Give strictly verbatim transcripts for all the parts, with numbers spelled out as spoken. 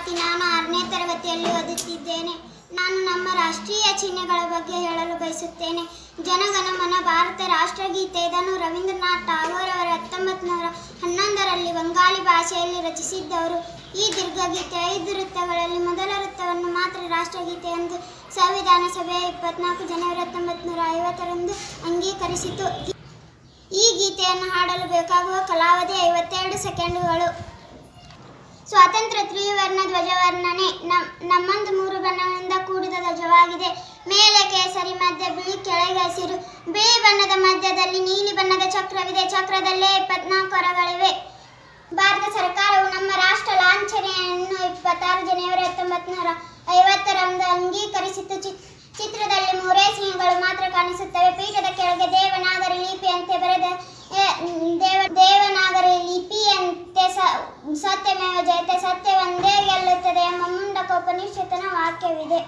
ಜ್ಯೋತಿ. ನಾನು ಆರನೇ ತರಗತಿಯಲ್ಲಿ ಓದುತ್ತಿದ್ದೇನೆ. ನಾನು ನಮ್ಮ ರಾಷ್ಟ್ರೀಯ ಚಿಹ್ನೆಗಳ ಬಗ್ಗೆ ಹೇಳಲು ಬಯಸುತ್ತೇನೆ. ಜನಗಣ ಮನ ಭಾರತ ರಾಷ್ಟ್ರಗೀತೆ. ಇದನ್ನು ರವೀಂದ್ರನಾಥ್ ಟಾಗೋರ್ ಅವರು ಹತ್ತೊಂಬತ್ತು ನೂರ ಹನ್ನೊಂದರಲ್ಲಿ ಬಂಗಾಳಿ ಭಾಷೆಯಲ್ಲಿ ರಚಿಸಿದ್ದವರು. ಈ ದೀರ್ಘಗೀತೆ ಐದು ವೃತ್ತಗಳಲ್ಲಿ ಮೊದಲ ವೃತ್ತವನ್ನು ಮಾತ್ರ ರಾಷ್ಟ್ರಗೀತೆ ಎಂದು ಸಂವಿಧಾನ ಸಭೆಯ ಇಪ್ಪತ್ನಾಲ್ಕು ಜನವರಿ ಹತ್ತೊಂಬತ್ತು ನೂರ ಐವತ್ತರಂದು ಅಂಗೀಕರಿಸಿತು. ಈ ಗೀತೆಯನ್ನು ಹಾಡಲು ಬೇಕಾಗುವ ಕಾಲಾವಧಿ ಐವತ್ತೆರಡು ಸೆಕೆಂಡುಗಳು. ಸ್ವಾತಂತ್ರ್ಯ ತ್ರಿವರ್ಣ ಧ್ವಜವರ್ಣನೆ. ನಮ್ಮೊಂದು ಮೂರು ಬಣ್ಣಗಳಿಂದ ಕೂಡಿದ ಧ್ವಜವಾಗಿದೆ. ಮೇಲೆ ಕೇಸರಿ, ಮಧ್ಯ ಬಿಳಿ, ಕೆಳಗೆ ಹಸಿರು. ಬಿಳಿ ಬಣ್ಣದ ಮಧ್ಯದಲ್ಲಿ ನೀಲಿ ಬಣ್ಣದ ಚಕ್ರವಿದೆ. ಚಕ್ರದಲ್ಲೇ ಇಪ್ಪತ್ನಾಲ್ಕು ಹೊರಗಳಿವೆ. ಭಾರತ ಸರ್ಕಾರವು ನಮ್ಮ ರಾಷ್ಟ್ರ ಲಾಂಛನೆಯನ್ನು ಇಪ್ಪತ್ತಾರು ಜನವರಿ ಹತ್ತೊಂಬತ್ತು ನೂರ ಐವತ್ತರಂದು ಅಂಗೀಕರಿಸಿತು. ಚಿತ್ರದಲ್ಲಿ ಮೂರೇ ಸಿಂಹಗಳು ಮಾತ್ರ ಕಾಣಿಸುತ್ತವೆ. ಪೀಠದ ಕೆಳಗೆ ದೇವನಾಗರಿ ಲಿಪಿಯಂತೆ ಬರೆದ ದೇವ ದೇವನಾಗರಿ ಲಿಪಿಯಂತೆ ಸತ್ಯಮೇವ ಜಯತೆ, ಸತ್ಯ ಒಂದೇ ಗೆಲ್ಲುತ್ತದೆ ಎಂಬ ಮುಂಡಕೋಪನಿಷತ್ತಿನ ವಾಕ್ಯವಿದೆ.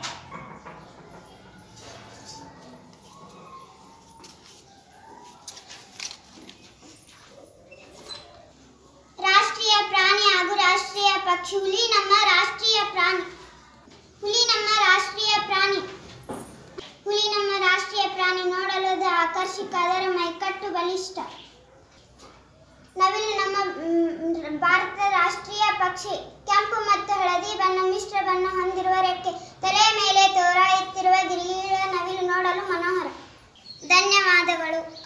ರಾಷ್ಟ್ರೀಯ ಪ್ರಾಣಿ ಹಾಗೂ ರಾಷ್ಟ್ರೀಯ ಪಕ್ಷಿ. ಹುಲಿ ನಮ್ಮ ರಾಷ್ಟ್ರೀಯ ಪ್ರಾಣಿ. ಹುಲಿ ನಮ್ಮ ರಾಷ್ಟ್ರೀಯ ಪ್ರಾಣಿ. ಹುಲಿ ನಮ್ಮ ರಾಷ್ಟ್ರೀಯ ಪ್ರಾಣಿ. ನೋಡಲು ಅದು ಆಕರ್ಷಕ, ಅದರ ಮೈಕಟ್ಟು ಬಲಿಷ್ಠ. ನವಿಲು ನಮ್ಮ ಭಾರತದ ರಾಷ್ಟ್ರೀಯ ಪಕ್ಷಿ. ಕೆಂಪು ಮತ್ತು ಹಳದಿ ಬಣ್ಣ ಮಿಶ್ರ ಬಣ್ಣ ಹೊಂದಿರುವ ರೆಕ್ಕೆ, ತಲೆಯ ಮೇಲೆ ತೋರ ಎತ್ತಿರುವ ಗಿರಿಯ ನವಿಲು ನೋಡಲು ಮನೋಹರ. ಧನ್ಯವಾದಗಳು.